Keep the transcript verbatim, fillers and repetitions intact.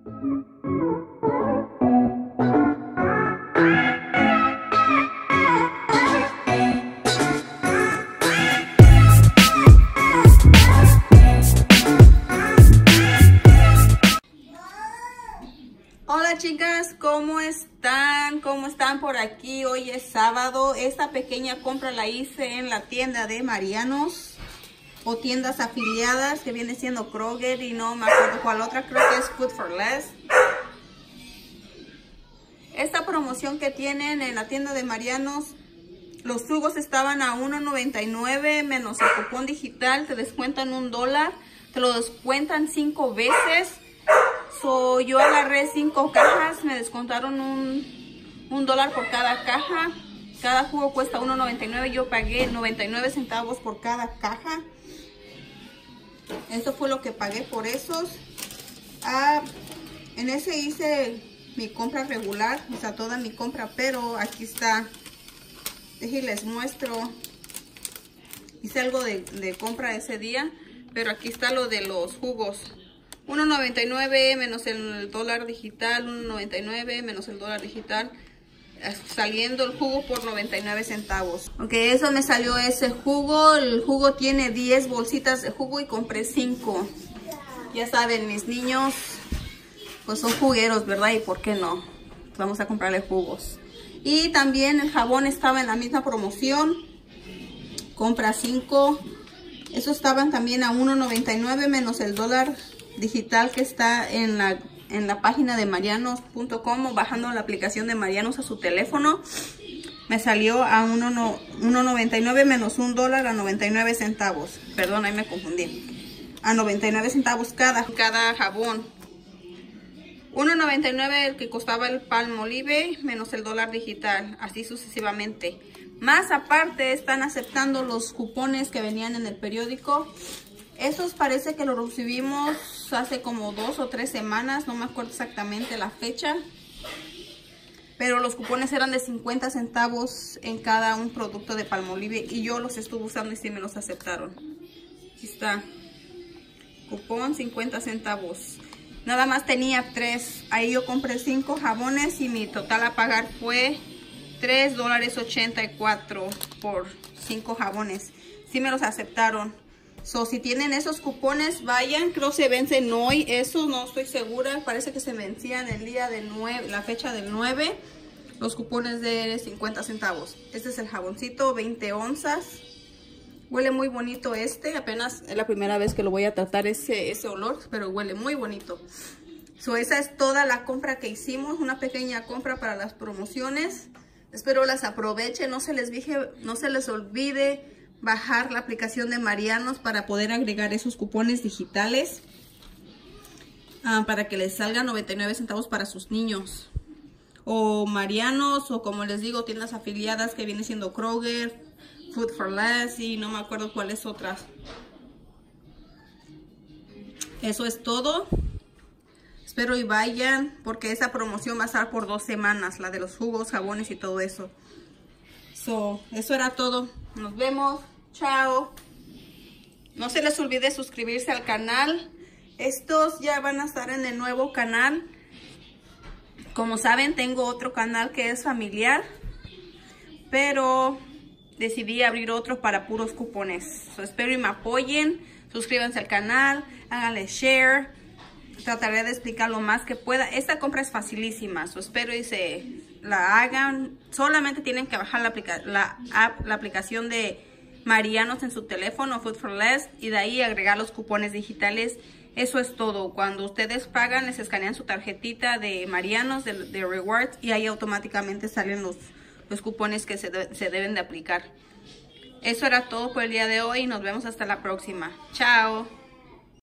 Hola chicas, ¿cómo están? ¿Cómo están por aquí? Hoy es sábado. Esta pequeña compra la hice en la tienda de Marianos o tiendas afiliadas que viene siendo Kroger y no me acuerdo cuál otra, creo que es Food for Less. Esta promoción que tienen en la tienda de Marianos, los jugos estaban a uno noventa y nueve menos el cupón digital, te descuentan un dólar, te lo descuentan cinco veces. So, yo agarré cinco cajas, me descontaron un, un dólar por cada caja. Cada jugo cuesta uno noventa y nueve, yo pagué noventa y nueve centavos por cada caja. Eso fue lo que pagué por esos. Ah, en ese hice mi compra regular, o sea, toda mi compra, pero aquí está. Déjenles les muestro. Hice algo de, de compra ese día, pero aquí está lo de los jugos. uno noventa y nueve menos el dólar digital, uno noventa y nueve menos el dólar digital, saliendo el jugo por noventa y nueve centavos. Ok, eso me salió ese jugo. El jugo tiene diez bolsitas de jugo y compré cinco. Ya saben, mis niños pues son jugueros, ¿verdad? Y por qué no, vamos a comprarle jugos. Y también el jabón estaba en la misma promoción, compra cinco. Esos estaban también a uno noventa y nueve menos el dólar digital que está en la, en la página de marianos punto com o bajando la aplicación de Marianos a su teléfono. Me salió a uno noventa y nueve menos un dólar a noventa y nueve centavos. Perdón, ahí me confundí. A noventa y nueve centavos cada, cada jabón. uno noventa y nueve el que costaba el Palmolive menos el dólar digital. Así sucesivamente. Más aparte están aceptando los cupones que venían en el periódico. Esos parece que los recibimos hace como dos o tres semanas, no me acuerdo exactamente la fecha. Pero los cupones eran de cincuenta centavos en cada un producto de Palmolive y yo los estuve usando y sí me los aceptaron. Aquí está. Cupón cincuenta centavos. Nada más tenía tres. Ahí yo compré cinco jabones y mi total a pagar fue tres dólares ochenta y cuatro por cinco jabones. Sí me los aceptaron. So, si tienen esos cupones, vayan. Creo que se vencen hoy. Esos no estoy segura. Parece que se vencían el día del nueve, la fecha del nueve. Los cupones de cincuenta centavos. Este es el jaboncito, veinte onzas. Huele muy bonito este. Apenas es la primera vez que lo voy a tratar ese, ese olor, pero huele muy bonito. So, esa es toda la compra que hicimos. Una pequeña compra para las promociones. Espero las aprovechen. No se les, dije, no se les olvide bajar la aplicación de Marianos para poder agregar esos cupones digitales uh, para que les salgan noventa y nueve centavos para sus niños o Marianos, o como les digo, tiendas afiliadas que viene siendo Kroger, Food for Less y no me acuerdo cuáles otras. Eso es todo. Espero y vayan porque esa promoción va a estar por dos semanas, la de los jugos, jabones y todo eso. So, eso era todo. Nos vemos. Chao. No se les olvide suscribirse al canal. Estos ya van a estar en el nuevo canal. Como saben, tengo otro canal que es familiar, pero decidí abrir otro para puros cupones. So, espero y me apoyen. Suscríbanse al canal. Háganle share. Trataré de explicar lo más que pueda. Esta compra es facilísima. So, espero y se la hagan. Solamente tienen que bajar la, aplica la app, la aplicación de Marianos en su teléfono, Food for Less, y de ahí agregar los cupones digitales. Eso es todo. Cuando ustedes pagan, les escanean su tarjetita de Marianos, de, de Rewards, y ahí automáticamente salen los, los cupones que se, de, se deben de aplicar. Eso era todo por el día de hoy. Nos vemos hasta la próxima. Chao.